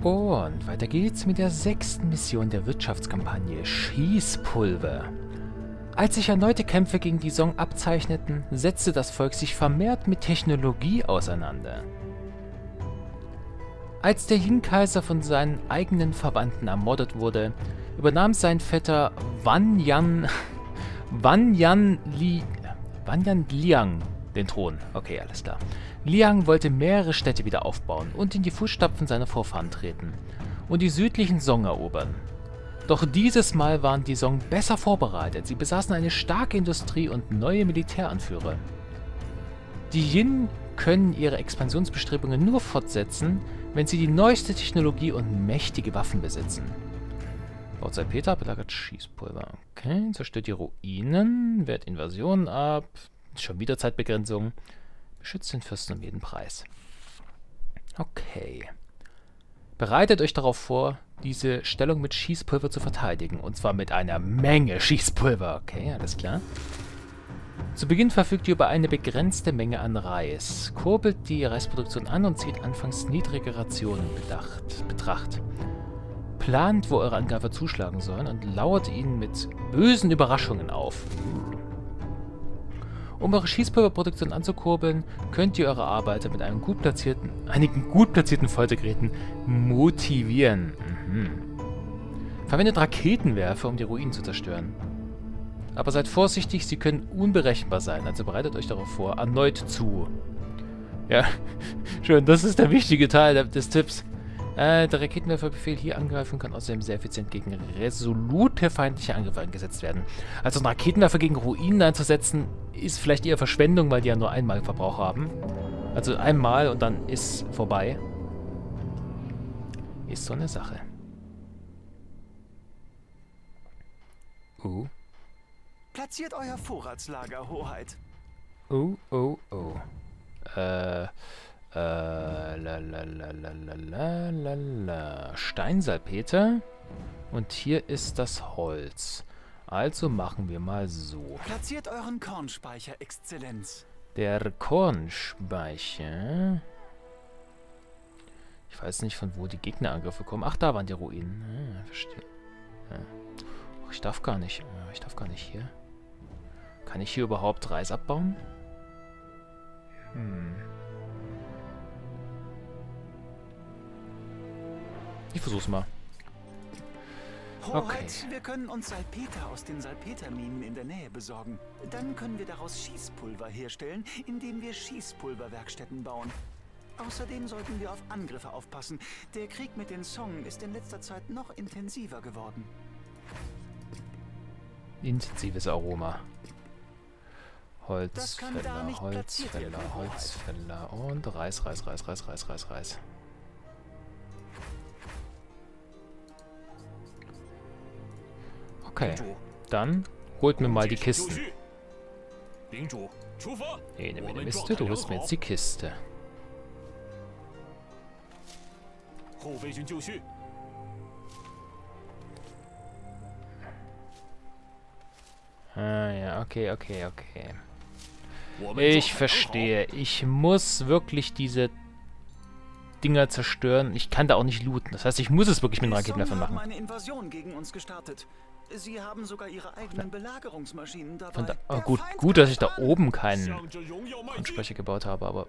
Und weiter geht's mit der 6. Mission der Wirtschaftskampagne Schießpulver. Als sich erneute Kämpfe gegen die Song abzeichneten, setzte das Volk sich vermehrt mit Technologie auseinander. Als der Jin-Kaiser von seinen eigenen Verwandten ermordet wurde, übernahm sein Vetter Wanyan Liang den Thron. Okay, alles klar. Liang wollte mehrere Städte wieder aufbauen und in die Fußstapfen seiner Vorfahren treten und die südlichen Song erobern. Doch dieses Mal waren die Song besser vorbereitet. Sie besaßen eine starke Industrie und neue Militäranführer. Die Jin können ihre Expansionsbestrebungen nur fortsetzen, wenn sie die neueste Technologie und mächtige Waffen besitzen. Baut Salpeter, belagert Schießpulver. Okay, zerstört die Ruinen, wehrt Invasionen ab. Schon wieder Zeitbegrenzung. Beschützt den Fürsten um jeden Preis. Okay. Bereitet euch darauf vor, diese Stellung mit Schießpulver zu verteidigen. Und zwar mit einer Menge Schießpulver. Okay, alles klar. Zu Beginn verfügt ihr über eine begrenzte Menge an Reis. Kurbelt die Reisproduktion an und zieht anfangs niedrige Rationen in Betracht. Plant, wo eure Angreifer zuschlagen sollen und lauert ihnen mit bösen Überraschungen auf. Um eure Schießpulverproduktion anzukurbeln, könnt ihr eure Arbeiter mit einigen gut platzierten Foltergeräten motivieren. Verwendet Raketenwerfer, um die Ruinen zu zerstören. Aber seid vorsichtig, sie können unberechenbar sein, also bereitet euch darauf vor, erneut zu. Ja, schön, das ist der wichtige Teil des Tipps. Der Raketenwerferbefehl hier angreifen kann außerdem sehr effizient gegen resolute feindliche Angriffe eingesetzt werden. Also einen Raketenwerfer gegen Ruinen einzusetzen, ist vielleicht eher Verschwendung, weil die ja nur einmal Verbrauch haben. Also einmal und dann ist vorbei. Ist so eine Sache. Platziert euer Vorratslager, Hoheit. Steinsalpeter. Und hier ist das Holz. Also machen wir mal so. Platziert euren Kornspeicher, Exzellenz. Der Kornspeicher. Ich weiß nicht, von wo die Gegnerangriffe kommen. Ach, da waren die Ruinen. Verstehe. Ja. Oh, ich darf gar nicht. Ich darf gar nicht hier. Kann ich hier überhaupt Reis abbauen? Ich versuch's mal. Okay. Wir können uns Salpeter aus den Salpeterminen in der Nähe besorgen. Dann können wir daraus Schießpulver herstellen, indem wir Schießpulverwerkstätten bauen. Außerdem sollten wir auf Angriffe aufpassen. Der Krieg mit den Song ist in letzter Zeit noch intensiver geworden. Intensives Aroma. Holzfäller, Holzfäller und Reis. Okay, dann holt mir mal die Kisten. Eine Miste, du holst mir jetzt die Kiste. Ah ja, okay. Ich verstehe. Ich muss wirklich diese Dinger zerstören. Ich kann da auch nicht looten. Das heißt, ich muss es wirklich mit einem Raketenwerfer machen. Sie haben eine Invasion gegen uns gestartet. Sie haben sogar ihre eigenen Belagerungsmaschinen dabei. Gut, dass ich da oben keinen Kornspeicher gebaut habe, aber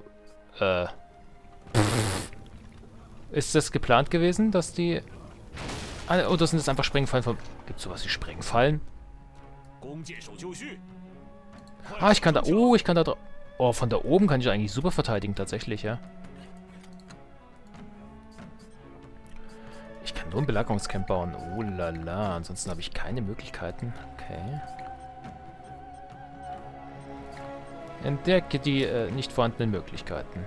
ist das geplant gewesen, dass die... Oder sind das einfach Sprengfallen von... Gibt es sowas wie Sprengfallen? Ah, ich kann da... Oh, ich kann da... Oh, von da oben kann ich eigentlich super verteidigen, tatsächlich, ja. Ich kann nur ein Belagerungscamp bauen. Oh lala, ansonsten habe ich keine Möglichkeiten. Okay. Entdecke die nicht vorhandenen Möglichkeiten.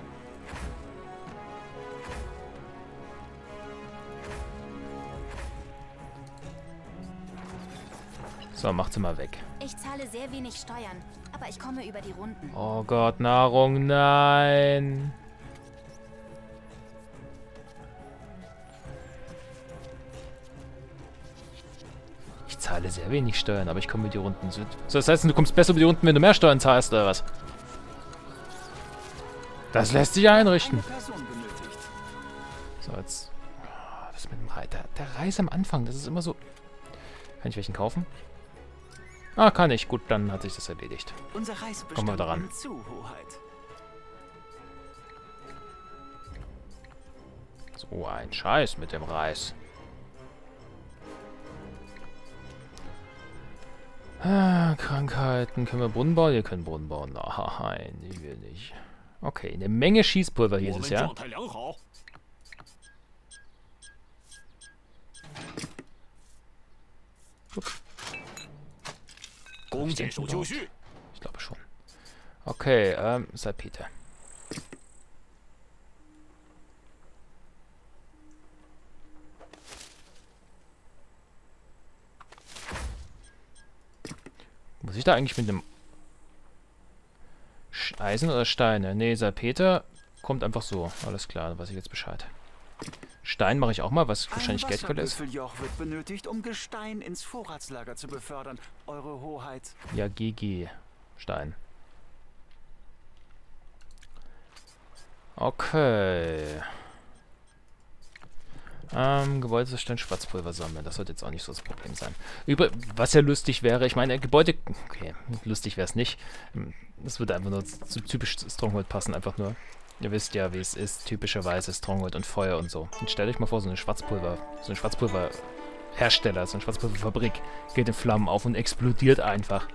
So, macht sie mal weg. Ich zahle sehr wenig Steuern, aber ich komme über die Runden. Oh Gott, Nahrung, nein. Ich zahle sehr wenig Steuern, aber ich komme über die Runden. So, das heißt, du kommst besser über die Runden, wenn du mehr Steuern zahlst, oder was? Das lässt sich einrichten. So, jetzt Was mit dem Reis? Der Reis am Anfang, das ist immer so... Kann ich welchen kaufen? Ah, kann ich. Gut, dann hat sich das erledigt. Unser Reis Kommen wir daran. nimmt zu, Hoheit. So ein Scheiß mit dem Reis. Ah, Krankheiten. Können wir Brunnen bauen? Wir können Brunnen bauen. Nein, ich will nicht. Okay, eine Menge Schießpulver hieß es, ja? Ich glaube schon. Okay, Salpeter. Muss ich da eigentlich mit einem Eisen oder Steine? Nee, Salpeter kommt einfach so. Alles klar, dann weiß ich jetzt Bescheid. Stein mache ich auch mal, was wahrscheinlich Geldquelle ist. Ein Wasserbüffeljoch wird benötigt, um Gestein ins Vorratslager zu befördern, Eure Hoheit. Ja, GG. Stein. Okay. Gebäude zerstören, Schwarzpulver sammeln. Das sollte jetzt auch nicht so das Problem sein. Was ja lustig wäre, ich meine, Gebäude... Okay, lustig wäre es nicht. Das würde einfach nur zu typisch Stronghold passen, einfach nur. Ihr wisst ja, wie es ist, typischerweise Stronghold und Feuer und so. Und stellt euch mal vor, so eine Schwarzpulverhersteller, so eine Schwarzpulverfabrik geht in Flammen auf und explodiert einfach.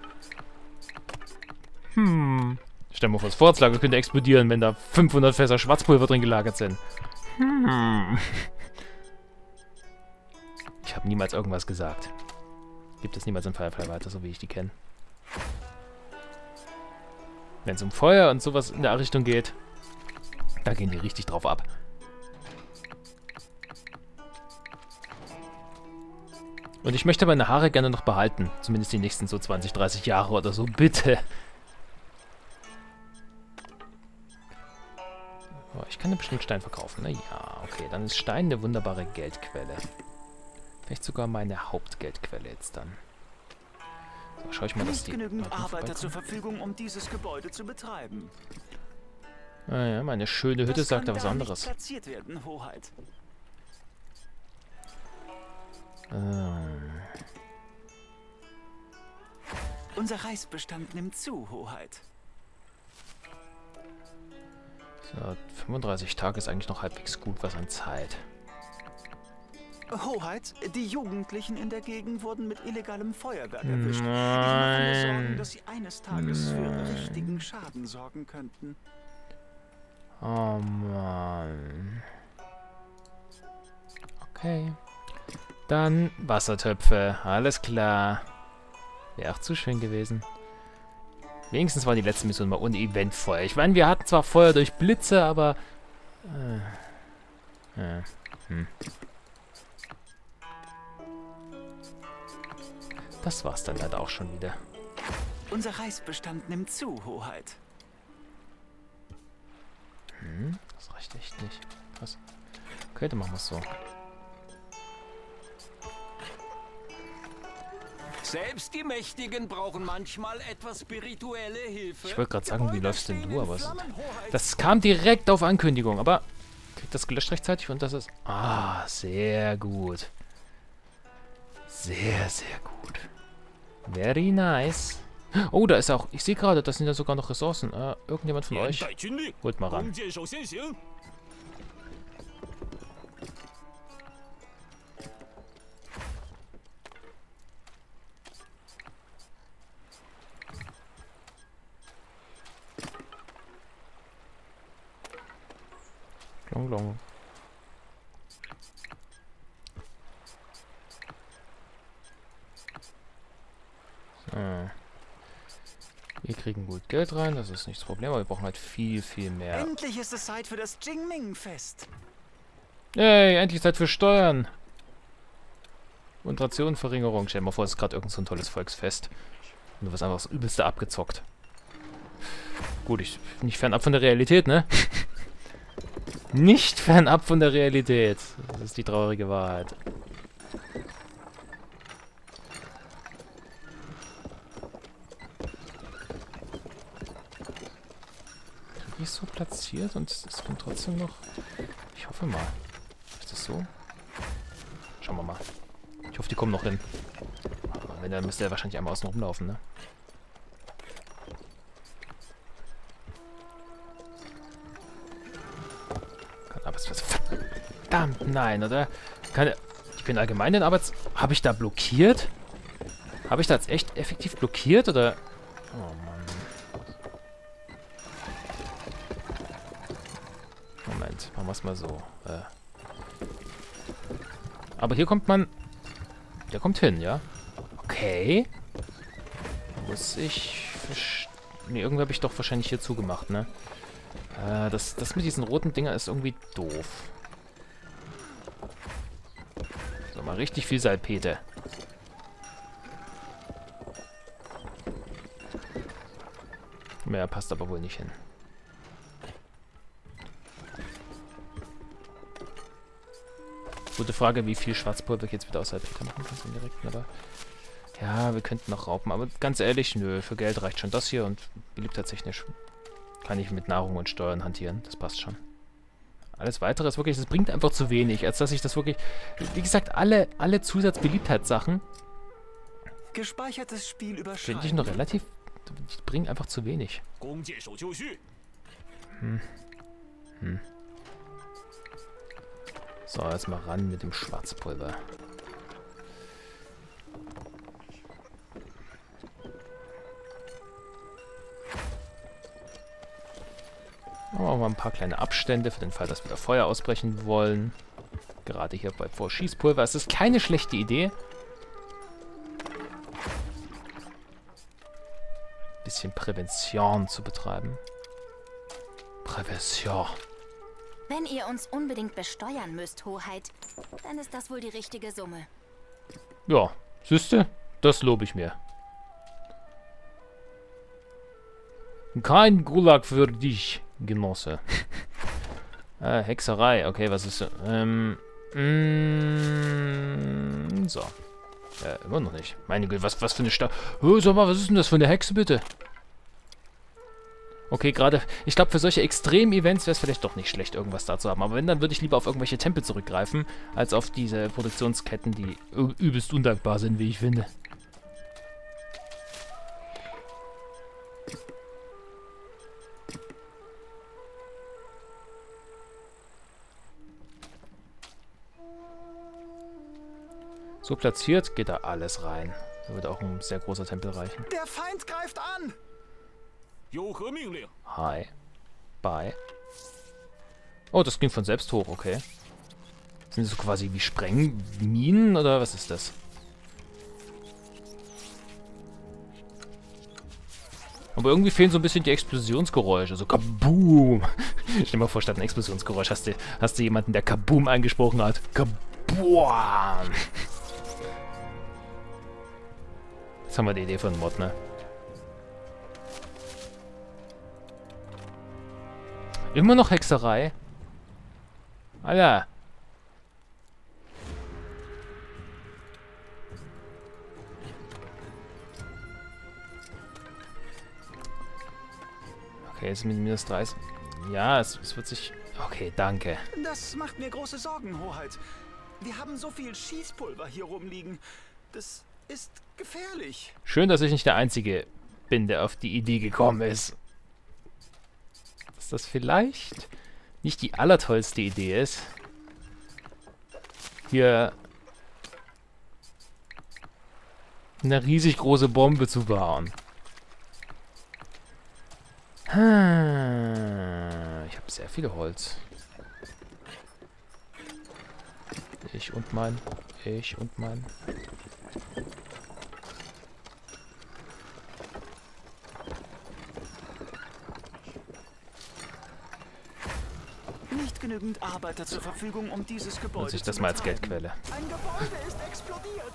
Stell dir mal vor, das Vorratslager könnte explodieren, wenn da 500 Fässer Schwarzpulver drin gelagert sind. Ich habe niemals irgendwas gesagt. Gibt es niemals in Firefly weiter, so wie ich die kenne. Wenn es um Feuer und sowas in der Richtung geht, da gehen die richtig drauf ab. Und ich möchte meine Haare gerne noch behalten. Zumindest die nächsten so 20, 30 Jahre oder so. Bitte. Oh, ich kann ja bestimmt Stein verkaufen, ne? Ja, okay. Dann ist Stein eine wunderbare Geldquelle. Vielleicht sogar meine Hauptgeldquelle jetzt dann. So, schau ich mal, dass die... genügend Arbeiter zur Verfügung, um dieses Gebäude zu betreiben. Ah ja, meine schöne Hütte sagt da was anderes. Platziert werden, Hoheit. Unser Reisbestand nimmt zu, Hoheit. So, 35 Tage ist eigentlich noch halbwegs gut was an Zeit. Hoheit, die Jugendlichen in der Gegend wurden mit illegalem Feuerwerk erwischt. Nein. Ich mache mir Sorgen, dass sie eines Tages für richtigen Schaden sorgen könnten. Oh Mann. Okay. Dann Wassertöpfe. Alles klar. Wäre auch zu schön gewesen. Wenigstens war die letzte Mission mal ohne Eventfeuer. Ich meine, wir hatten zwar Feuer durch Blitze, aber... Das war's dann leider auch schon wieder. Unser Reisbestand nimmt zu, Hoheit. Das reicht echt nicht. Was? Okay, dann machen wir es so. Selbst die Mächtigen brauchen manchmal etwas spirituelle Hilfe. Ich wollte gerade sagen, wie läufst denn du, aber das kam direkt auf Ankündigung, aber kriegt das gelöscht rechtzeitig und das ist... Ah, sehr gut. Sehr, sehr gut. Very nice. Oh, da ist auch... Ich sehe gerade, das sind ja sogar noch Ressourcen. Irgendjemand von euch? Holt mal ran. Long, long. So. Wir kriegen gut Geld rein, das ist nicht das Problem, aber wir brauchen halt viel, viel mehr. Endlich ist es Zeit für das Jingming-Fest. Hey, endlich Zeit für Steuern. Und Rationenverringerung. Stell dir mal vor, es ist gerade irgend so ein tolles Volksfest. Und du wirst einfach das Übelste abgezockt. Gut, ich bin nicht fernab von der Realität, ne? Nicht fernab von der Realität. Das ist die traurige Wahrheit. Krieg ich so platziert und es kommt trotzdem noch... Ich hoffe mal. Ist das so? Schauen wir mal. Ich hoffe, die kommen noch hin. Aber wenn, dann müsste er wahrscheinlich einmal außen rumlaufen, ne? Aber es wird verdammt, nein, oder? Die können allgemein den Arbeits... Habe ich da blockiert? Habe ich da jetzt echt effektiv blockiert, oder? Oh, Mann. Moment, machen wir es mal so. Aber hier kommt man... Der kommt hin, ja? Okay. Muss ich... Ne, irgendwie habe ich doch wahrscheinlich hier zugemacht, ne? Das mit diesen roten Dinger ist irgendwie doof. So, mal richtig viel Salpete. Mehr passt aber wohl nicht hin. Gute Frage, wie viel Schwarzpulver ich jetzt wieder aus Salpeter machen kann, im direkten, aber... Ja, wir könnten noch raupen, aber ganz ehrlich, nö, für Geld reicht schon das hier und beliebtheitstechnisch kann ich mit Nahrung und Steuern hantieren, das passt schon. Alles Weitere ist wirklich, das bringt einfach zu wenig, als dass ich das wirklich... Wie gesagt, alle Zusatzbeliebtheitssachen Gespeichertes Spiel finde überschreiben. ich noch relativ... Die bringen einfach zu wenig. So, jetzt mal ran mit dem Schwarzpulver. Machen wir mal ein paar kleine Abstände für den Fall, dass wir da Feuer ausbrechen wollen. Gerade hier vor Schießpulver. Es ist keine schlechte Idee. Bisschen Prävention zu betreiben. Prävention. Wenn ihr uns unbedingt besteuern müsst, Hoheit, dann ist das wohl die richtige Summe. Ja, siehste, das lobe ich mir. Kein Gulag für dich, Genosse. Hexerei, okay, was ist... so. Immer noch nicht. Meine Güte, was für eine sag mal, was ist denn das für eine Hexe, bitte? Okay, gerade... Ich glaube, für solche Extrem-Events wäre es vielleicht doch nicht schlecht, irgendwas da zu haben. Aber wenn, dann würde ich lieber auf irgendwelche Tempel zurückgreifen, als auf diese Produktionsketten, die übelst undankbar sind, wie ich finde. So platziert geht da alles rein. Da wird auch ein sehr großer Tempel reichen. Der Feind greift an! Hi. Bye. Oh, das ging von selbst hoch, okay. Sind das so quasi wie Sprengminen oder was ist das? Aber irgendwie fehlen so ein bisschen die Explosionsgeräusche. So Kaboom. Stell dir mal vor, statt ein Explosionsgeräusch hast du jemanden, der Kaboom eingesprochen hat. Kaboom. Jetzt haben wir die Idee von Mod, ne? Immer noch Hexerei? Alter. Okay, jetzt mit minus 30. Ja, es wird sich... Okay, danke. Das macht mir große Sorgen, Hoheit. Wir haben so viel Schießpulver hier rumliegen. Das ist gefährlich. Schön, dass ich nicht der Einzige bin, der auf die Idee gekommen ist. Dass das vielleicht nicht die allertollste Idee ist, hier eine riesig große Bombe zu bauen. Ich habe sehr viel Holz. Ich und mein. Nicht genügend Arbeiter zur Verfügung, um dieses Gebäude Nutze ich zu das mal als betreiben. Geldquelle. Ein Gebäude ist explodiert.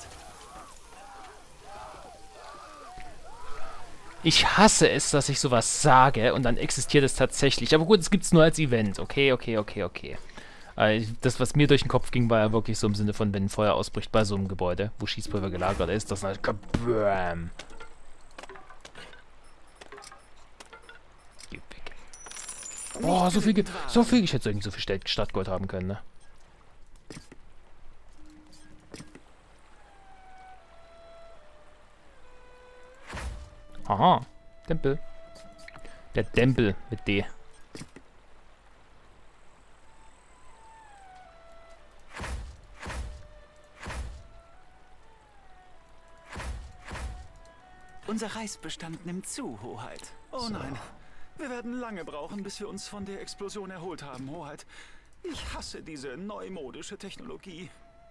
Ich hasse es, dass ich sowas sage und dann existiert es tatsächlich. Aber gut, es gibt es nur als Event. Okay. Das, was mir durch den Kopf ging, war ja wirklich so im Sinne von, wenn ein Feuer ausbricht bei so einem Gebäude, wo Schießpulver gelagert ist, das halt kabam. Geh weg. Oh, so viel. Ich hätte irgendwie so viel Stadtgold haben können, ne? Aha. Tempel. Der Tempel mit D. Unser Reisbestand nimmt zu, Hoheit. Oh nein. Wir werden lange brauchen, bis wir uns von der Explosion erholt haben, Hoheit. Ich hasse diese neumodische Technologie.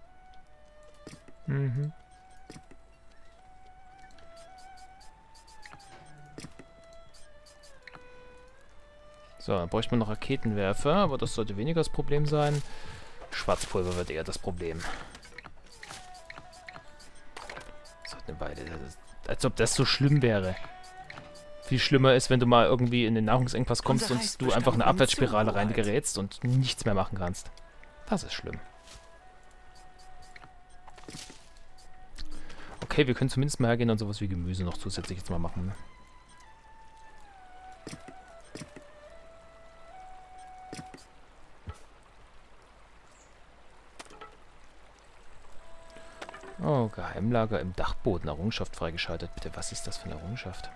Mhm. So, dann bräuchte man noch Raketenwerfer, aber das sollte weniger das Problem sein. Schwarzpulver wird eher das Problem. So, eine Weile. Als ob das so schlimm wäre. Viel schlimmer ist, wenn du mal irgendwie in den Nahrungsengpass kommst und du einfach in eine Abwärtsspirale reingerätst und nichts mehr machen kannst. Das ist schlimm. Okay, wir können zumindest mal hergehen und sowas wie Gemüse noch zusätzlich jetzt mal machen. Ne? Oh, Geheimlager im Dachboden. Errungenschaft freigeschaltet. Bitte, was ist das für eine Errungenschaft?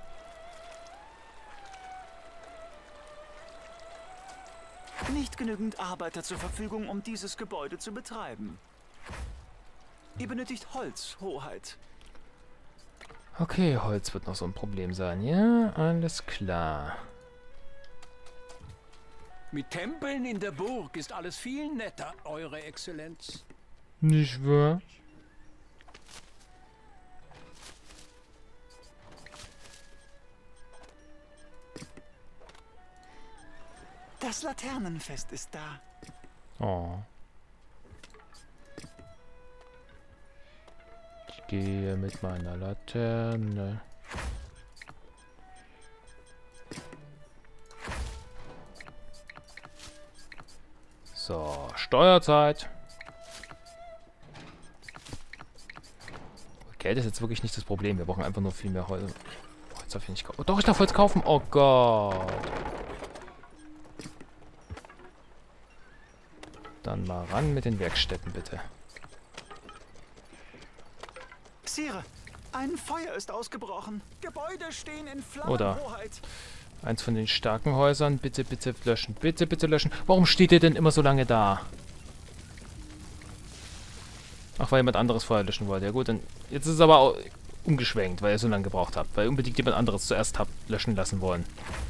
Nicht genügend Arbeiter zur Verfügung, um dieses Gebäude zu betreiben. Ihr benötigt Holz, Hoheit. Okay, Holz wird noch so ein Problem sein. Ja, alles klar. Mit Tempeln in der Burg ist alles viel netter, Eure Exzellenz. Nicht wahr? Das Laternenfest ist da. Oh. Ich gehe mit meiner Laterne. So, Steuerzeit. Geld ist jetzt wirklich nicht das Problem. Wir brauchen einfach nur viel mehr Holz. Holz darf ich nicht kaufen. Oh, doch, ich darf Holz kaufen. Oh Gott. Dann mal ran mit den Werkstätten, bitte. Sire, ein Feuer ist ausgebrochen. Gebäude stehen in Flammen, Oder Hoheit. eins von den starken Häusern. Bitte, bitte löschen. Bitte, bitte löschen. Warum steht ihr denn immer so lange da? Ach, weil jemand anderes Feuer löschen wollte. Ja gut, dann jetzt ist es aber auch umgeschwenkt, weil ihr so lange gebraucht habt. Weil unbedingt jemand anderes zuerst habt löschen lassen wollen.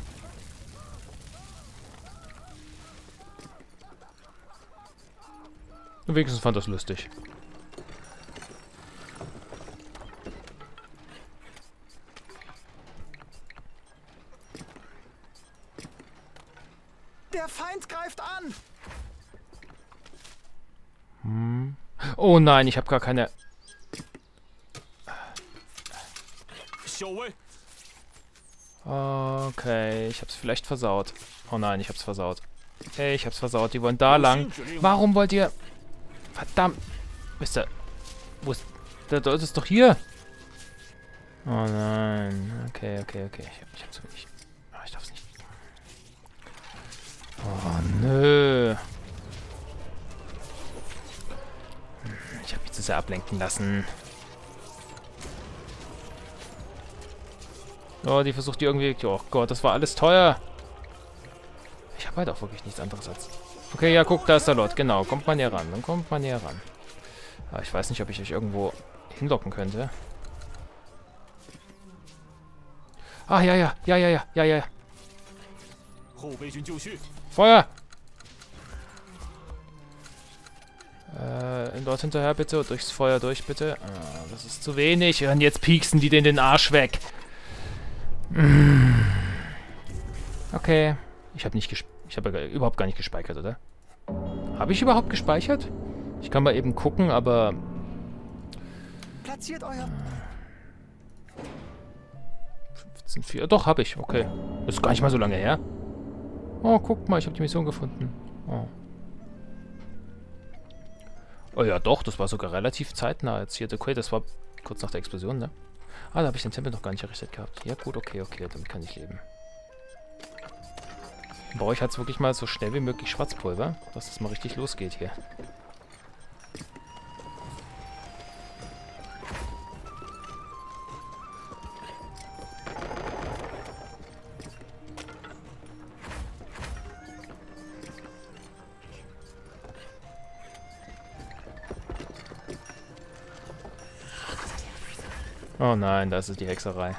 Und wenigstens fand das lustig. Der Feind greift an! Hm. Oh nein, ich habe gar keine... Okay, ich hab's vielleicht versaut. Oh nein, ich hab's versaut. Hey, ich hab's versaut. Die wollen da lang. Warum wollt ihr... Verdammt. Wisst ihr... Wo ist... Da ist es doch hier. Oh nein. Okay, okay, okay. Ich hab's nicht... Oh, ich darf's nicht... Oh, nö. Ich habe mich zu sehr ablenken lassen. Oh, die versucht die irgendwie... Oh Gott, das war alles teuer. Ich habe halt auch wirklich nichts anderes als... Okay, ja, guck, da ist der Lord. Genau, kommt mal näher ran. Dann kommt man näher ran. Aber ich weiß nicht, ob ich euch irgendwo hinlocken könnte. Ah, ja, ja, ja, ja, ja, ja, ja. Feuer! Dort hinterher bitte. Durchs Feuer durch, bitte. Ah, das ist zu wenig. Und jetzt pieksen die den Arsch weg. Okay. Ich habe nicht ich habe ja überhaupt gar nicht gespeichert, oder? Habe ich überhaupt gespeichert? Ich kann mal eben gucken, aber... Platziert euer... 15.4. Doch, habe ich. Okay. Das ist gar nicht mal so lange her. Oh, guck mal, ich habe die Mission gefunden. Oh. Oh ja, doch, das war sogar relativ zeitnah jetzt hier. Okay, das war kurz nach der Explosion, ne? Ah, da habe ich den Tempel noch gar nicht errichtet gehabt. Ja gut, okay, okay, damit kann ich leben. Brauche ich jetzt wirklich mal so schnell wie möglich Schwarzpulver, dass das mal richtig losgeht hier. Oh nein, das ist die Hexerei.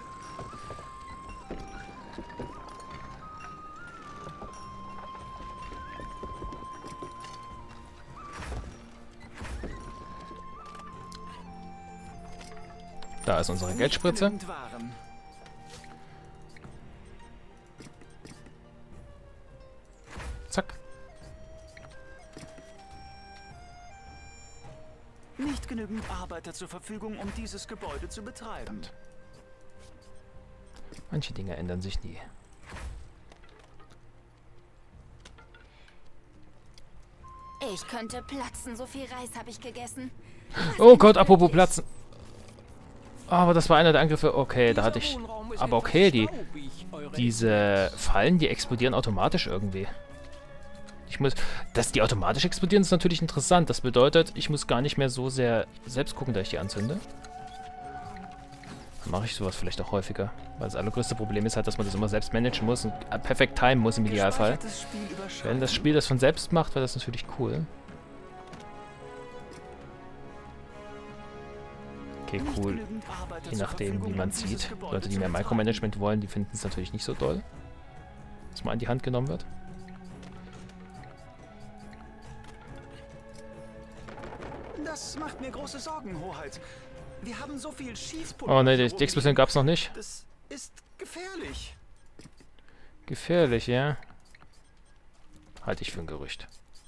Da ist unsere Geldspritze. Nicht genügend Waren. Zack. Nicht genügend Arbeiter zur Verfügung, um dieses Gebäude zu betreiben. Manche Dinge ändern sich nie. Ich könnte platzen, so viel Reis habe ich gegessen. Oh Gott, apropos Platzen. Aber das war einer der Angriffe. Okay, da hatte ich... Aber okay, diese Fallen, die explodieren automatisch irgendwie. Ich muss... Dass die automatisch explodieren, ist natürlich interessant. Das bedeutet, ich muss gar nicht mehr so sehr selbst gucken, da ich die anzünde. Dann mache ich sowas vielleicht auch häufiger. Weil das allergrößte Problem ist halt, dass man das immer selbst managen muss und perfekt timen muss im Idealfall. Wenn das Spiel das von selbst macht, wäre das natürlich cool. Okay, cool. Je nachdem, wie man es sieht. Leute, die mehr Micromanagement wollen, die finden es natürlich nicht so doll, dass man an die Hand genommen wird. Das macht mir große Sorgen, Hoheit. Wir haben so viel Schießpulver. Oh ne, die Explosion gab es noch nicht. Das ist gefährlich. Gefährlich, ja? Halte ich für ein Gerücht.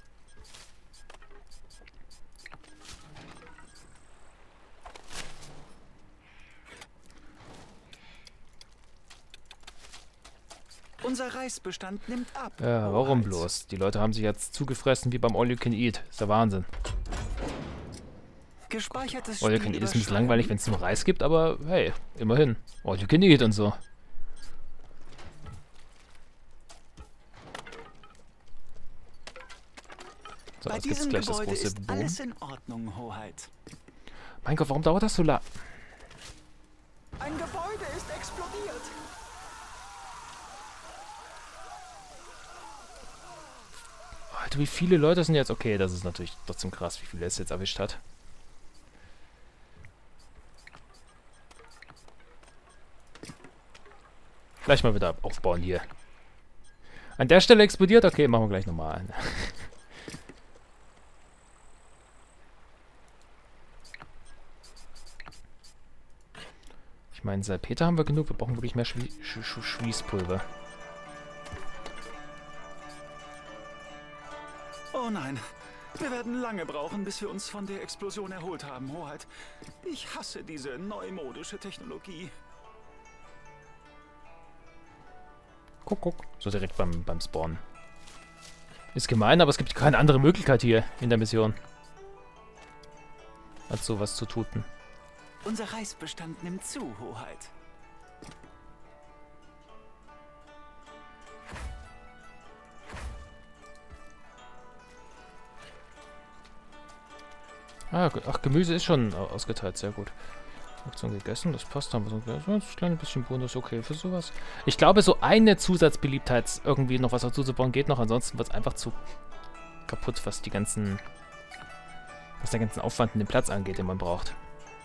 Unser Reisbestand nimmt ab. Ja, warum Hoheit. bloß? Die Leute haben sich jetzt zugefressen wie beim All You Can Eat. Ist der Wahnsinn. Gespeichertes All You Can Eat ist ein bisschen langweilig, wenn es nur Reis gibt, aber hey, immerhin. All You Can Eat und so. So, Bei jetzt gibt's diesem gleich das Gebäude große ist Boom. alles in Ordnung, Hoheit. Mein Gott, warum dauert das so lang? Ein Gebäude ist explodiert. Alter, wie viele Leute sind jetzt? Okay, das ist natürlich trotzdem krass, wie viele es jetzt erwischt hat. Gleich mal wieder aufbauen hier. An der Stelle explodiert? Okay, machen wir gleich nochmal. Ich meine, Salpeter haben wir genug. Wir brauchen wirklich mehr Schweißpulver. Oh nein. Wir werden lange brauchen, bis wir uns von der Explosion erholt haben, Hoheit. Ich hasse diese neumodische Technologie. Guck, guck. So direkt beim Spawnen. Ist gemein, aber es gibt keine andere Möglichkeit hier in der Mission, als sowas zu tun. Unser Reisbestand nimmt zu, Hoheit. Ah, ach, Gemüse ist schon ausgeteilt, sehr gut. Aktion gegessen, das passt, haben wir so ein kleines bisschen Bonus, okay, für sowas. Ich glaube, so eine Zusatzbeliebtheit, irgendwie noch was dazu zu bauen, geht noch, ansonsten wird es einfach zu kaputt, was den ganzen Aufwand und den Platz angeht, den man braucht.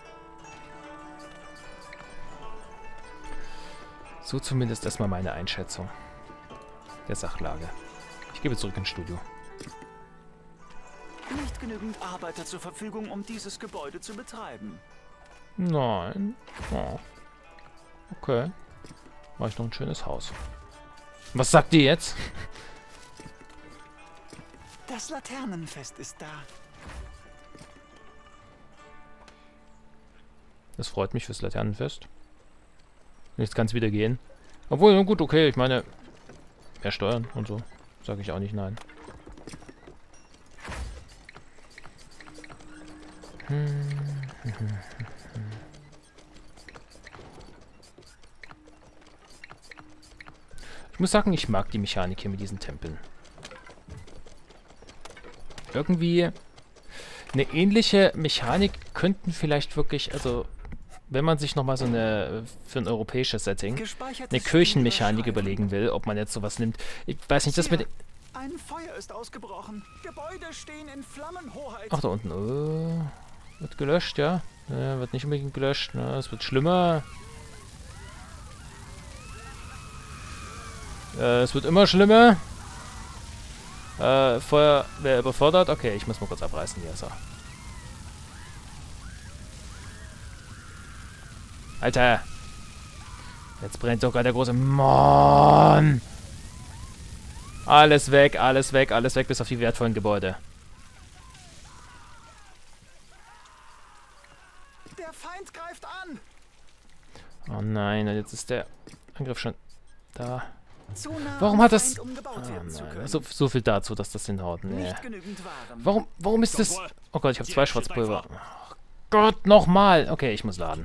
So zumindest erstmal meine Einschätzung der Sachlage. Ich gebe zurück ins Studio. Nicht genügend Arbeiter zur Verfügung, um dieses Gebäude zu betreiben. Nein. Oh. Okay. Mach ich noch ein schönes Haus. Was sagt ihr jetzt? Das Laternenfest ist da. Das freut mich fürs Laternenfest. Jetzt kann es wieder gehen. Obwohl, na gut, okay, ich meine, mehr Steuern und so. Sage ich auch nicht nein. Ich muss sagen, ich mag die Mechanik hier mit diesen Tempeln. Irgendwie eine ähnliche Mechanik könnten vielleicht wirklich, also wenn man sich nochmal so eine, für ein europäisches Setting, eine Kirchenmechanik überlegen will, ob man jetzt sowas nimmt. Ich weiß nicht, das mit... Ein Feuer ist ausgebrochen. Gebäude stehen in Flammen, Hoheit. Ach, da unten. Wird gelöscht, ja. Wird nicht unbedingt gelöscht. Ne? Es wird schlimmer. Es wird immer schlimmer. Feuerwehr überfordert. Okay, ich muss mal kurz abreißen hier. So. Alter. Jetzt brennt sogar der große... Mann! Alles weg, alles weg, alles weg, bis auf die wertvollen Gebäude. Der Feind greift an! Oh nein, jetzt ist der Angriff schon da. Zu nah Warum am hat das... Feind, um gebaut werden zu können. So viel dazu, dass das hinhaut. Nee. Nicht genügend Waren. Warum ist das... Oh Gott, ich habe 2 Schwarzpulver. Oh Gott, nochmal. Okay, ich muss laden.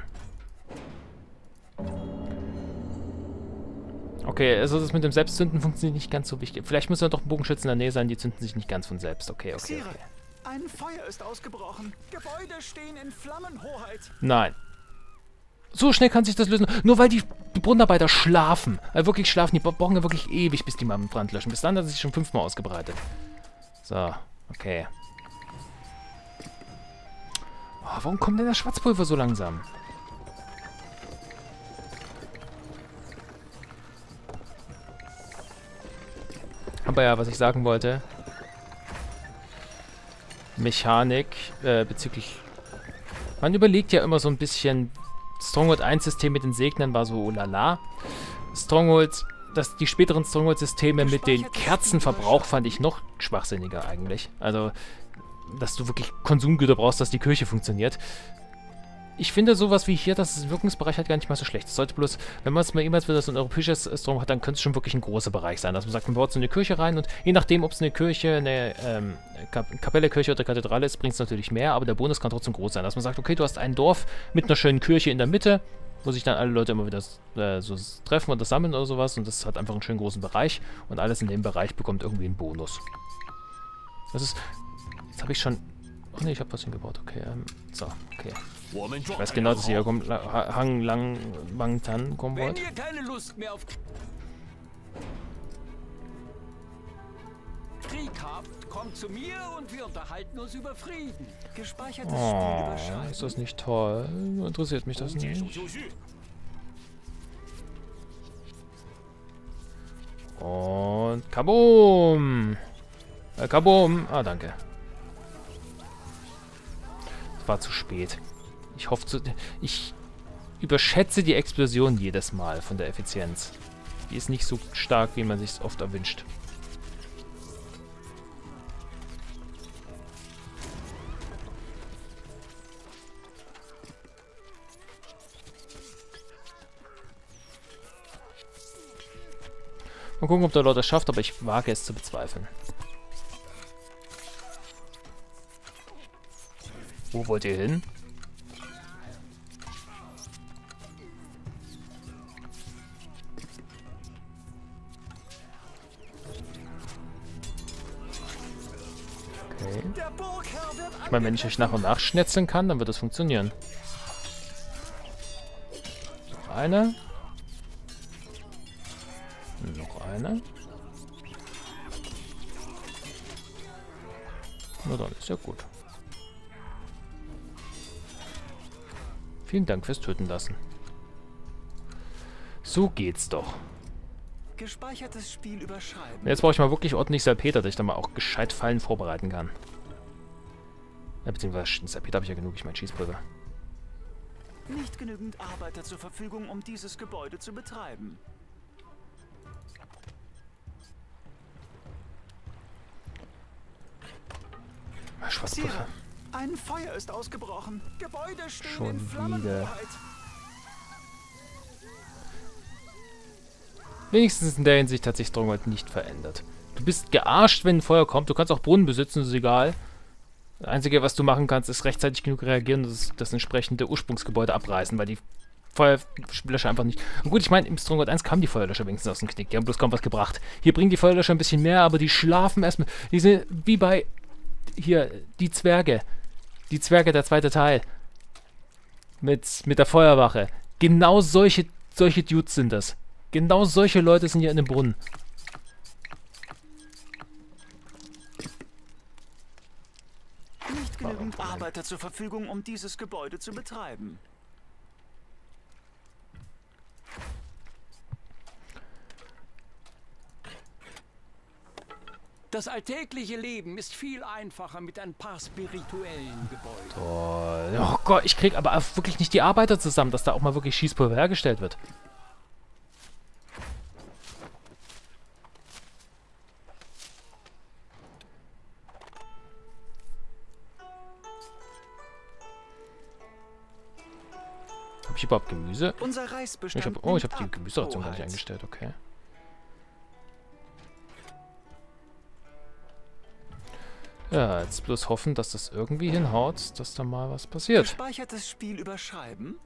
Okay, also das mit dem Selbstzünden funktioniert nicht ganz so wichtig. Vielleicht müssen doch Bogenschützen in der Nähe sein, die zünden sich nicht ganz von selbst. Okay. Sire, ein Feuer ist ausgebrochen. Gebäude stehen in Flammen, Hoheit. Nein. So schnell kann sich das lösen. Nur weil die Brunnenarbeiter schlafen. Wirklich schlafen. Die brauchen ja wirklich ewig, bis die mal einen Brand löschen. Bis dann hat es sich schon 5-mal ausgebreitet. So, okay. Oh, warum kommt denn das Schwarzpulver so langsam? Aber ja, was ich sagen wollte. Mechanik bezüglich... Man überlegt ja immer so ein bisschen... Stronghold 1 System mit den Segnern war so oh la la. Stronghold... Die späteren Stronghold-Systeme mit den Kerzenverbrauch fand ich noch schwachsinniger eigentlich. Also, dass du wirklich Konsumgüter brauchst, dass die Kirche funktioniert. Ich finde sowas wie hier, dass es Wirkungsbereich halt gar nicht mal so schlecht. Es sollte bloß, wenn man es mal jemals wieder so ein europäisches Stronghold hat, dann könnte es schon wirklich ein großer Bereich sein. Dass man sagt, man baut so eine Kirche rein und je nachdem, ob es eine Kirche, eine Kapelle, Kirche oder Kathedrale ist, bringt es natürlich mehr, aber der Bonus kann trotzdem groß sein. Dass man sagt, okay, du hast ein Dorf mit einer schönen Kirche in der Mitte, wo sich dann alle Leute immer wieder so treffen und das sammeln oder sowas und das hat einfach einen schönen großen Bereich und alles in dem Bereich bekommt irgendwie einen Bonus. Das ist... Jetzt habe ich schon... Oh ne, ich habe was hingebaut. Okay, so, okay. Ich weiß genau, dass ihr hier Hang lang Wangtan kommen wollt. Wenn ihr keine Lust mehr auf Krieg habt, kommt zu mir und wir unterhalten uns über Frieden. Gespeichertes Spiel Oh, überschreiben. ist das nicht toll? Interessiert mich das nicht. Und Kaboom! Kaboom! Ah, danke. Es war zu spät. Ich überschätze die Explosion jedes Mal von der Effizienz. Die ist nicht so stark, wie man sich es oft erwünscht. Mal gucken, ob der Lord das schafft, aber ich wage es zu bezweifeln. Wo wollt ihr hin? Okay. Ich meine, wenn ich euch nach und nach schnetzeln kann, dann wird das funktionieren. Noch eine. Noch eine. Na dann, ist ja gut. Vielen Dank fürs Töten lassen. So geht's doch. Gespeichertes Spiel überschreiben. Jetzt brauche ich mal wirklich ordentlich Salpeter, dass ich dann mal auch gescheit Fallen vorbereiten kann. Ja, beziehungsweise Salpeter habe ich ja genug, ich meine Schießpulver. Nicht genügend Arbeiter zur Verfügung, um dieses Gebäude zu betreiben. Schwarzpulver. Sire, ein Feuer ist ausgebrochen. Gebäude stehen Schon in Flammen, wieder. Hoheit. Wenigstens in der Hinsicht hat sich Stronghold nicht verändert. Du bist gearscht, wenn ein Feuer kommt. Du kannst auch Brunnen besitzen, das ist egal. Das Einzige, was du machen kannst, ist rechtzeitig genug reagieren und das entsprechende Ursprungsgebäude abreißen, weil die Feuerlöscher einfach nicht... Und gut, ich meine, im Stronghold 1 kamen die Feuerlöscher wenigstens aus dem Knick. Die haben bloß kaum was gebracht. Hier bringen die Feuerlöscher ein bisschen mehr, aber die schlafen erstmal... Die sind wie bei... Hier, die Zwerge. Die Zwerge, der zweite Teil. Mit der Feuerwache. Genau solche Dudes sind das. Genau solche Leute sind hier in dem Brunnen. Nicht Nicht genügend Arbeiter zur Verfügung, um dieses Gebäude zu betreiben. Das alltägliche Leben ist viel einfacher mit ein paar spirituellen Gebäuden. Toll. Oh Gott, ich krieg aber auch wirklich nicht die Arbeiter zusammen, dass da auch mal wirklich Schießpulver hergestellt wird. Habe ich überhaupt Gemüse? Unser Reisbestand Ich habe die Gemüseration gar nicht eingestellt, okay. Ja, jetzt bloß hoffen, dass das irgendwie hinhaut, dass da mal was passiert. Gespeichertes Spiel überschreiben.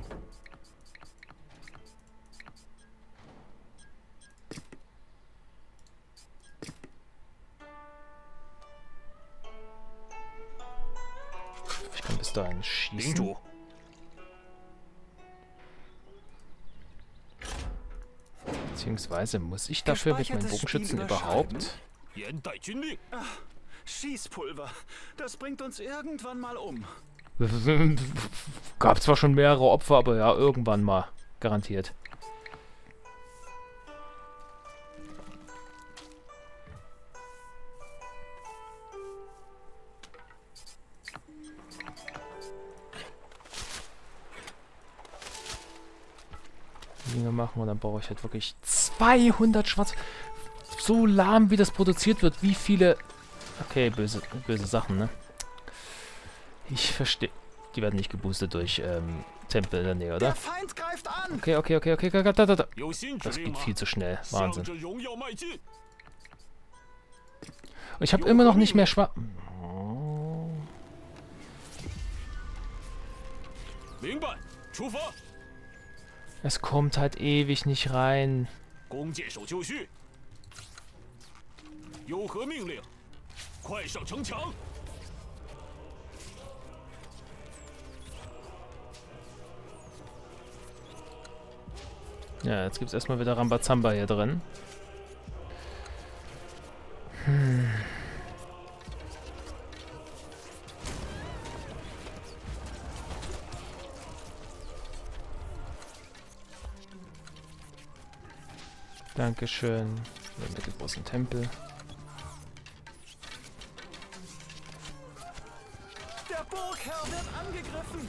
Ich kann bis dahin schießen. Beziehungsweise muss ich dafür mit meinen Bogenschützen überhaupt... Schießpulver. Das bringt uns irgendwann mal um. Gab zwar schon mehrere Opfer, aber ja, irgendwann mal. Garantiert. Dinge machen und dann brauche ich halt wirklich 200 Schwarz. So lahm, wie das produziert wird. Wie viele... Okay, böse Sachen, ne? Ich verstehe. Die werden nicht geboostet durch Tempel in der Nähe, oder? Der Feind greift an! Okay. Das geht viel zu schnell. Wahnsinn. Und ich habe immer noch nicht mehr Schwarz... Oh. Es kommt halt ewig nicht rein. Ja, jetzt gibt es erstmal wieder Rambazamba hier drin. Dankeschön. Der mittelgroßen Tempel. Der Burgherr wird angegriffen!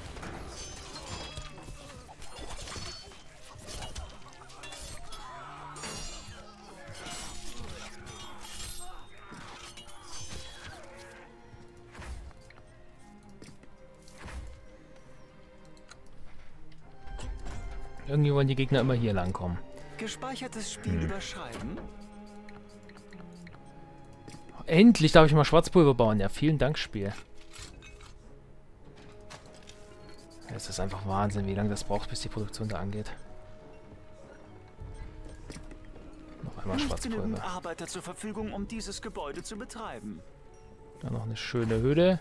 Irgendwie wollen die Gegner immer hier lang kommen. Gespeichertes Spiel überschreiben. Endlich darf ich mal Schwarzpulver bauen. Ja, vielen Dank, Spiel. Es ist einfach Wahnsinn, wie lange das braucht, bis die Produktion da angeht. Noch einmal Nicht genügend Schwarzpulver. Arbeiter zur Verfügung, um dieses Gebäude zu betreiben. Dann noch eine schöne Höhle.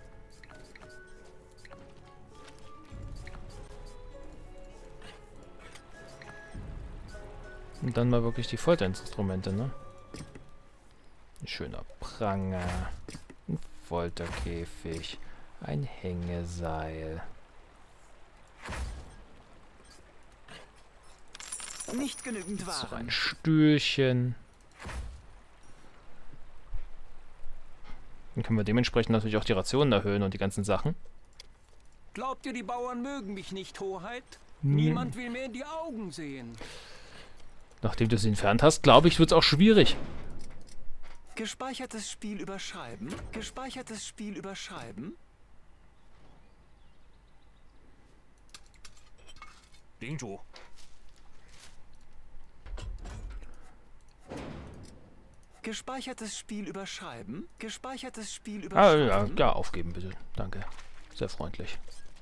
Und dann mal wirklich die Folterinstrumente, ne? Ein schöner Pranger. Ein Folterkäfig. Ein Hängeseil. Nicht genügend So ein Waren. Stühlchen. Dann können wir dementsprechend natürlich auch die Rationen erhöhen und die ganzen Sachen. Glaubt ihr, die Bauern mögen mich nicht, Hoheit? Niemand will mir in die Augen sehen. Nachdem du sie entfernt hast, glaube ich, wird es auch schwierig. Gespeichertes Spiel überschreiben. Gespeichertes Spiel überschreiben. Gespeichertes Spiel überschreiben. Gespeichertes Spiel Ah, überschreiben. ja, aufgeben bitte. Danke. Sehr freundlich.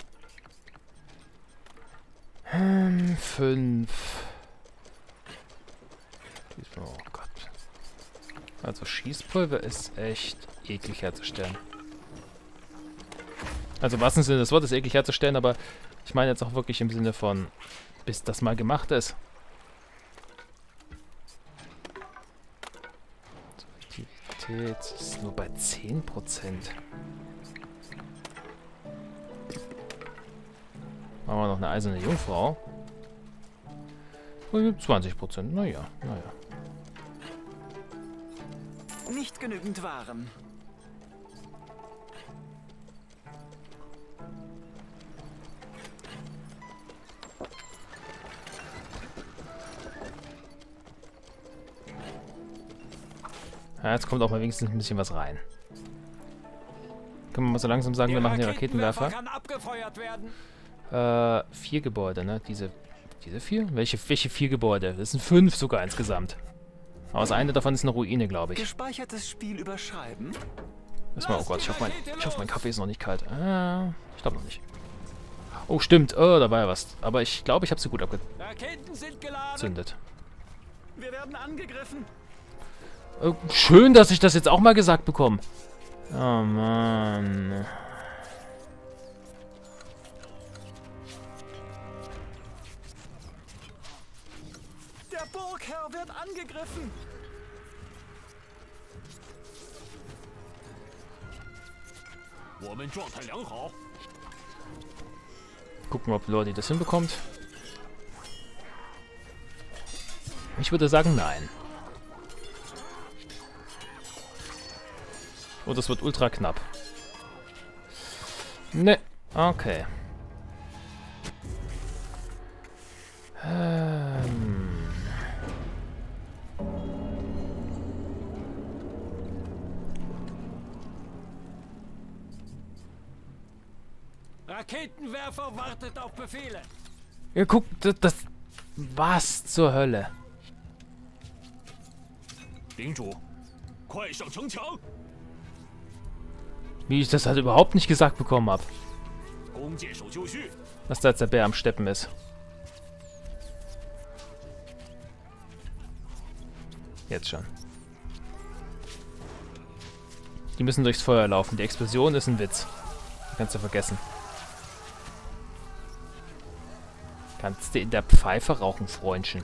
5. Oh Gott. Also Schießpulver ist echt eklig herzustellen. Also im wahrsten Sinne des Wortes eklig herzustellen, aber ich meine jetzt auch wirklich im Sinne von, bis das mal gemacht ist. So, Aktivität ist nur bei 10%. Machen wir noch eine eiserne Jungfrau. 20%. Naja. Nicht genügend Waren. Ja, jetzt kommt auch mal wenigstens ein bisschen was rein. Können wir mal so langsam sagen, wir machen die Raketenwerfer. Kann abgefeuert werden. 4 Gebäude, ne? Diese 4? Welche 4 Gebäude? Das sind 5 sogar insgesamt. Aber das eine davon ist eine Ruine, glaube ich. Gespeichertes Spiel überschreiben. Erstmal, oh Gott, ich hoffe, mein Kaffee ist noch nicht kalt. Ich glaube noch nicht. Oh, stimmt. Oh, da war ja was. Aber ich glaube, ich habe sie gut Raketen sind geladen. abgezündet. Wir werden angegriffen. Schön, dass ich das jetzt auch mal gesagt bekomme. Oh, Mann. Der Burgherr wird angegriffen. Gucken, ob Lordi das hinbekommt. Ich würde sagen, nein. Oh, das wird ultra knapp. Ne, okay. Raketenwerfer wartet auf Befehle. Ja, guck, das... Was zur Hölle? Wie ich das halt überhaupt nicht gesagt bekommen habe. Dass da jetzt der Bär am Steppen ist. Jetzt schon. Die müssen durchs Feuer laufen. Die Explosion ist ein Witz. Kannst du vergessen. Kannst du in der Pfeife rauchen, Freundchen.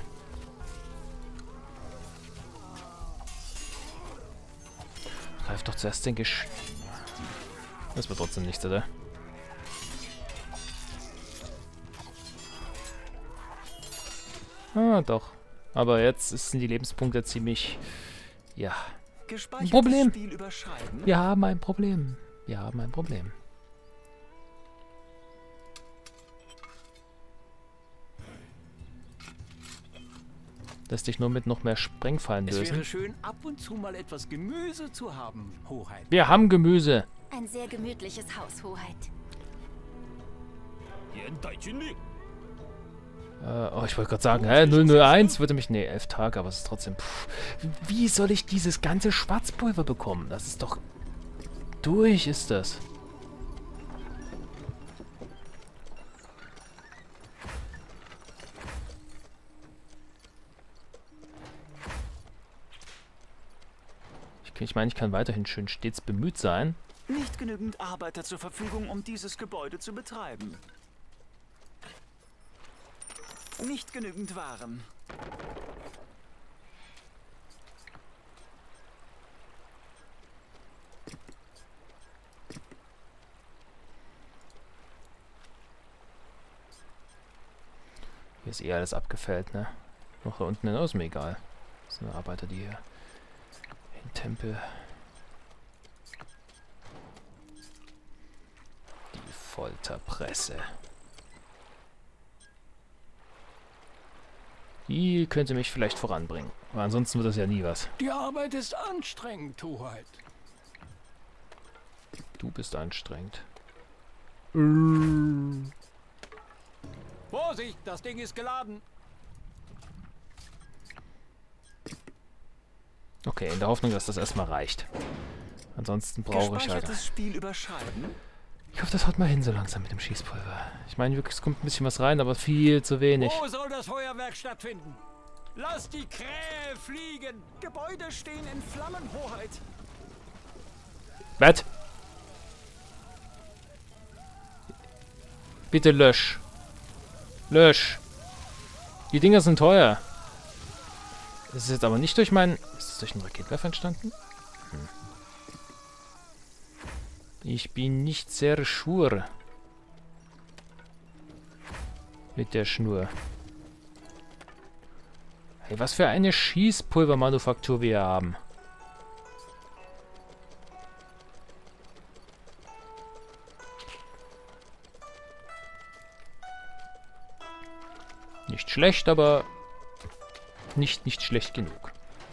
Greif doch zuerst den Gesch... Das wird trotzdem nichts, oder? Ah, doch. Aber jetzt sind die Lebenspunkte ziemlich... Ja. Ein Problem. Wir haben ein Problem. Wir haben ein Problem. Lässt dich nur mit noch mehr Sprengfallen lösen. Es wäre schön, ab und zu mal etwas Gemüse zu haben, Hoheit. Wir haben Gemüse. Ein sehr gemütliches Haus, Hoheit. Oh, ich wollte gerade sagen, 001 würde mich... Nee, 11 Tage, aber es ist trotzdem... Wie soll ich dieses ganze Schwarzpulver bekommen? Das ist doch... Durch ist das. Ich meine, ich kann weiterhin schön stets bemüht sein. Nicht genügend Arbeiter zur Verfügung, um dieses Gebäude zu betreiben. Nicht genügend Waren. Hier ist eh alles abgefällt, ne? Noch da unten ist mir egal. Das sind Arbeiter, die hier im Tempel... Die Folterpresse. Die könnte mich vielleicht voranbringen. Aber ansonsten wird das ja nie was. Die Arbeit ist anstrengend, Hoheit. Du bist anstrengend. Vorsicht, das Ding ist geladen. Okay, in der Hoffnung, dass das erstmal reicht. Ansonsten brauche ich halt... Spiel überschreiben. Ich hoffe, das haut mal hin so langsam mit dem Schießpulver. Ich meine, wirklich, es kommt ein bisschen was rein, aber viel zu wenig. Wo soll das Feuerwerk stattfinden? Lass die Krähe fliegen! Gebäude stehen in Flammen, Hoheit. Was? Bitte lösch. Lösch. Die Dinger sind teuer. Das ist jetzt aber nicht durch meinen... Ist das durch einen Raketenwerfer entstanden? Ich bin nicht sehr sure. Mit der Schnur. Hey, was für eine Schießpulvermanufaktur wir hier haben. Nicht schlecht, aber nicht schlecht genug.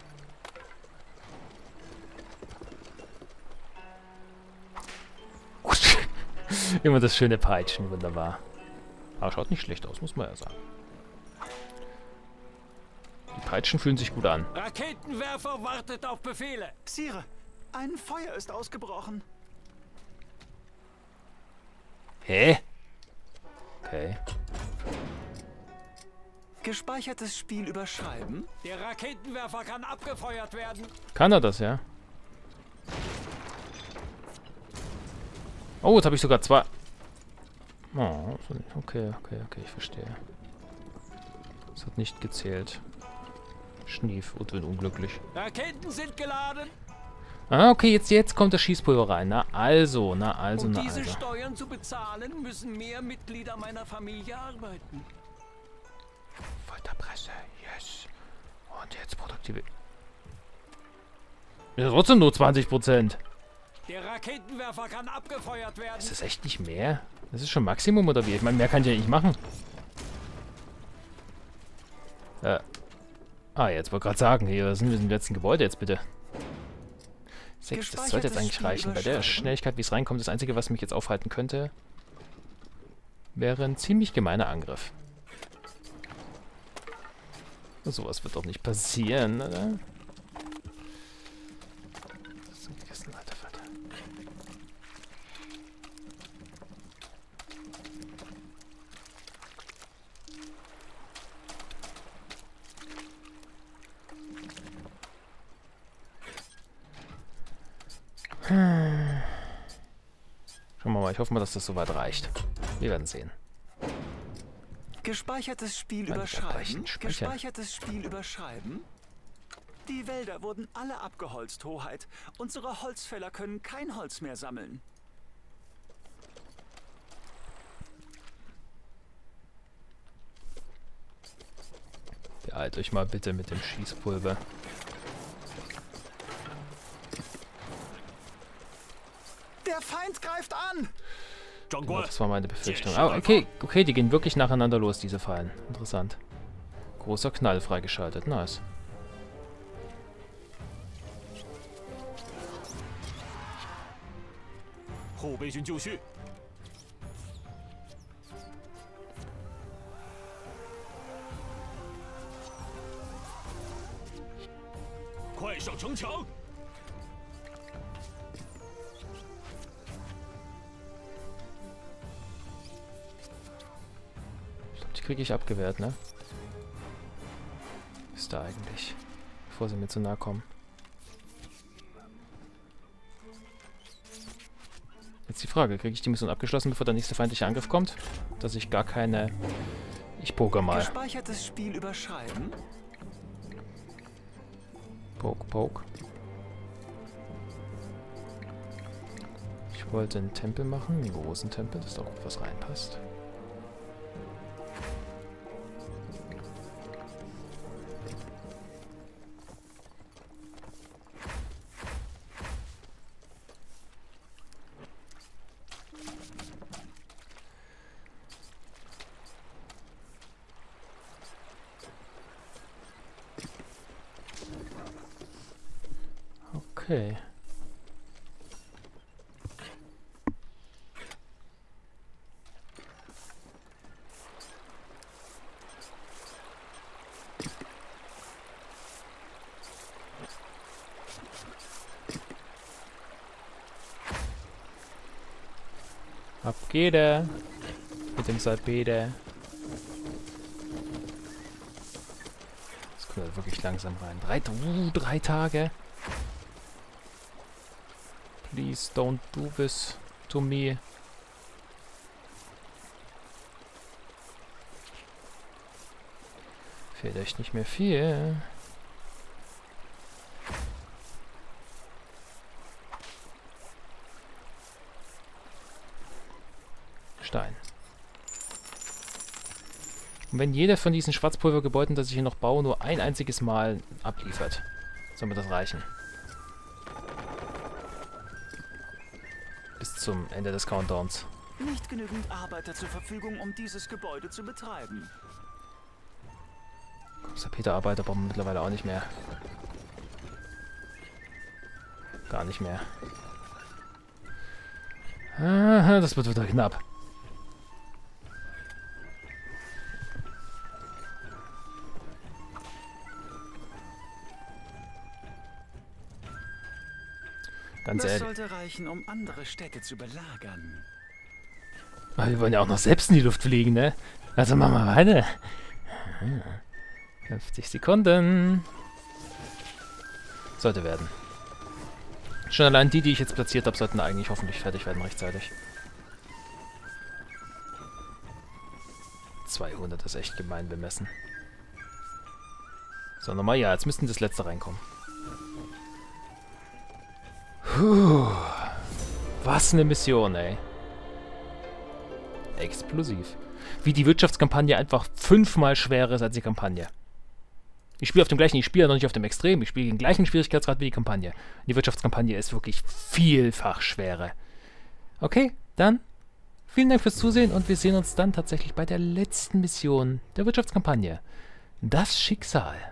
Immer das schöne Peitschen, wunderbar. Aber schaut nicht schlecht aus, muss man ja sagen. Die Peitschen fühlen sich gut an. Raketenwerfer wartet auf Befehle. Sire, ein Feuer ist ausgebrochen. Hä? Okay. Gespeichertes Spiel überschreiben. Der Raketenwerfer kann abgefeuert werden. Kann er das, ja? Oh, jetzt habe ich sogar zwei. Oh, okay, ich verstehe. Das hat nicht gezählt. Schnief, Udwin unglücklich. Raketen sind geladen. Ah, okay, jetzt kommt das Schießpulver rein. Na also. Um diese Steuern zu bezahlen, müssen mehr Mitglieder meiner Familie arbeiten. Folterpresse, yes. Und jetzt produktive... Ja, trotzdem nur 20%. Der Raketenwerfer kann abgefeuert werden. Ist das echt nicht mehr? Das ist schon Maximum, oder wie? Ich meine, mehr kann ich ja nicht machen. Jetzt wollte ich gerade sagen, hier sind wir im letzten Gebäude jetzt bitte. 6, das sollte jetzt eigentlich reichen. Bei der Schnelligkeit, wie es reinkommt, das Einzige, was mich jetzt aufhalten könnte, wäre ein ziemlich gemeiner Angriff. Sowas wird doch nicht passieren, oder? So gegessen, alter Vater. Schauen wir mal, ich hoffe mal, dass das soweit reicht. Wir werden sehen. Gespeichertes Spiel überschreiben. Gespeichertes Spiel überschreiben. Die Wälder wurden alle abgeholzt, Hoheit. Unsere Holzfäller können kein Holz mehr sammeln. Beeilt euch mal bitte mit dem Schießpulver. Der Feind greift an! Genau, das war meine Befürchtung. Aber okay, die gehen wirklich nacheinander los, diese Fallen. Interessant. Großer Knall freigeschaltet. Nice. Die kriege ich abgewehrt, ne? Ist da eigentlich? Bevor sie mir zu nahe kommen. Jetzt die Frage, kriege ich die Mission abgeschlossen, bevor der nächste feindliche Angriff kommt? Dass ich gar keine... Ich poke mal. Gespeichertes Spiel überschreiben. Poke. Ich wollte einen Tempel machen, einen großen Tempel, dass da auch was reinpasst. Okay. Ab geht er. Mit dem Salpeder. Das kommt halt wirklich langsam rein. 3 Tage. Please don't do this to me. Fehlt echt nicht mehr viel. Stein. Und wenn jeder von diesen Schwarzpulvergebäuden, das ich hier noch baue, nur ein einziges Mal abliefert, soll mir das reichen. Bis zum Ende des Countdowns. Nicht genügend Arbeiter zur Verfügung, um dieses Gebäude zu betreiben. Salpeterarbeiter brauchen wir mittlerweile auch nicht mehr. Gar nicht mehr. Aha, das wird wieder knapp. Ganz Das ehrlich. sollte reichen, um andere Städte zu belagern. Aber wir wollen ja auch noch selbst in die Luft fliegen, ne? Also machen wir weiter. 50 Sekunden. Sollte werden. Schon allein die ich jetzt platziert habe, sollten eigentlich hoffentlich fertig werden rechtzeitig. 200 ist echt gemein bemessen. So, nochmal, ja, jetzt müssten das letzte reinkommen. Puh. Was eine Mission, ey. Explosiv. Wie die Wirtschaftskampagne einfach 5-mal schwerer ist als die Kampagne. Ich spiele auf dem gleichen, ich spiele ja noch nicht auf dem Extrem, ich spiele den gleichen Schwierigkeitsgrad wie die Kampagne. Die Wirtschaftskampagne ist wirklich vielfach schwerer. Okay, dann vielen Dank fürs Zusehen und wir sehen uns dann tatsächlich bei der letzten Mission der Wirtschaftskampagne. Das Schicksal.